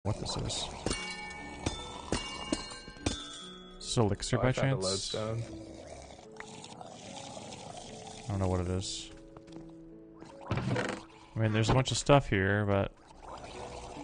What this is. Is this elixir by I found a chance? lodestone. I don't know what it is. I mean, there's a bunch of stuff here, but